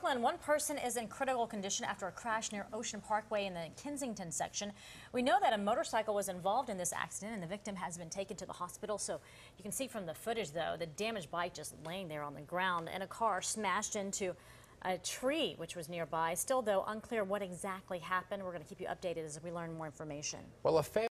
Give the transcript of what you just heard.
Jacqueline, one person is in critical condition after a crash near Ocean Parkway in the Kensington section. We know that a motorcycle was involved in this accident and the victim has been taken to the hospital. So you can see from the footage, though, the damaged bike just laying there on the ground and a car smashed into a tree which was nearby. Still, though, unclear what exactly happened. We're going to keep you updated as we learn more information. Well, a family